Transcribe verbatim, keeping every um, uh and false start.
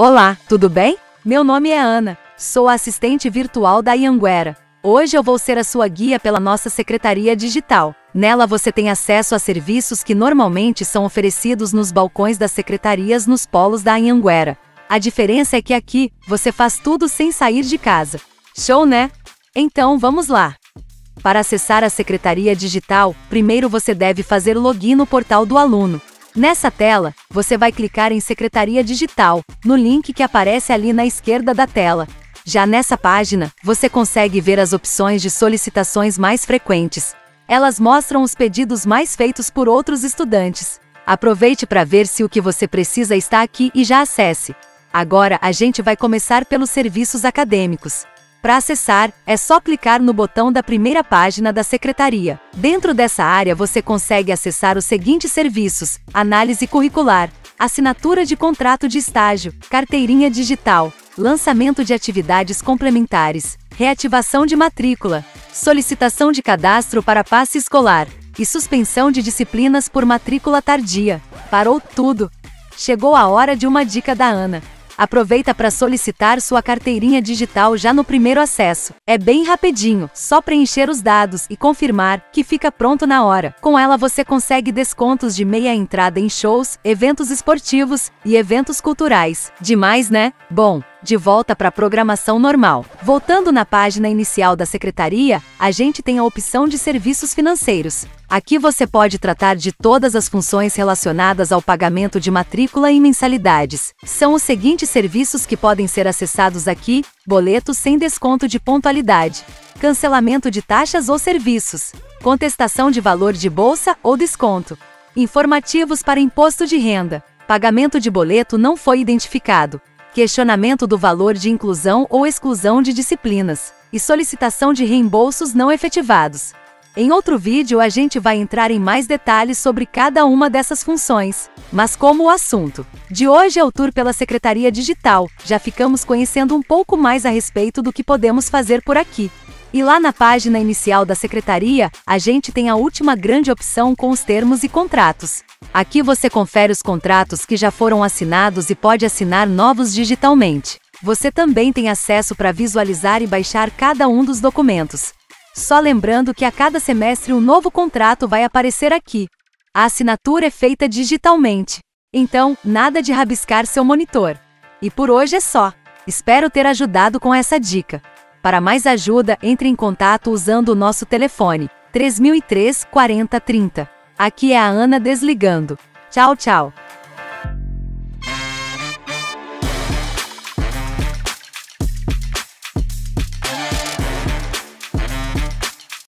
Olá, tudo bem? Meu nome é Ana, sou a assistente virtual da Anhanguera. Hoje eu vou ser a sua guia pela nossa secretaria digital. Nela você tem acesso a serviços que normalmente são oferecidos nos balcões das secretarias nos polos da Anhanguera. A diferença é que aqui, você faz tudo sem sair de casa. Show, né? Então vamos lá! Para acessar a secretaria digital, primeiro você deve fazer login no portal do aluno. Nessa tela, você vai clicar em Secretaria Digital, no link que aparece ali na esquerda da tela. Já nessa página, você consegue ver as opções de solicitações mais frequentes. Elas mostram os pedidos mais feitos por outros estudantes. Aproveite para ver se o que você precisa está aqui e já acesse. Agora a gente vai começar pelos serviços acadêmicos. Para acessar, é só clicar no botão da primeira página da secretaria. Dentro dessa área você consegue acessar os seguintes serviços: análise curricular, assinatura de contrato de estágio, carteirinha digital, lançamento de atividades complementares, reativação de matrícula, solicitação de cadastro para passe escolar e suspensão de disciplinas por matrícula tardia. Parou tudo! Chegou a hora de uma dica da Ana. Aproveita para solicitar sua carteirinha digital já no primeiro acesso. É bem rapidinho, só preencher os dados e confirmar que fica pronto na hora. Com ela você consegue descontos de meia entrada em shows, eventos esportivos e eventos culturais. Demais, né? Bom, de volta para a programação normal. Voltando na página inicial da secretaria, a gente tem a opção de serviços financeiros. Aqui você pode tratar de todas as funções relacionadas ao pagamento de matrícula e mensalidades. São os seguintes serviços que podem ser acessados aqui: boletos sem desconto de pontualidade, cancelamento de taxas ou serviços, contestação de valor de bolsa ou desconto, informativos para imposto de renda, pagamento de boleto não foi identificado, questionamento do valor de inclusão ou exclusão de disciplinas, e solicitação de reembolsos não efetivados. Em outro vídeo a gente vai entrar em mais detalhes sobre cada uma dessas funções. Mas como o assunto de hoje é o tour pela Secretaria Digital, já ficamos conhecendo um pouco mais a respeito do que podemos fazer por aqui. E lá na página inicial da Secretaria, a gente tem a última grande opção com os termos e contratos. Aqui você confere os contratos que já foram assinados e pode assinar novos digitalmente. Você também tem acesso para visualizar e baixar cada um dos documentos. Só lembrando que a cada semestre um novo contrato vai aparecer aqui. A assinatura é feita digitalmente. Então, nada de rabiscar seu monitor. E por hoje é só. Espero ter ajudado com essa dica. Para mais ajuda, entre em contato usando o nosso telefone três mil e três, quarenta, trinta. Aqui é a Ana desligando. Tchau, tchau.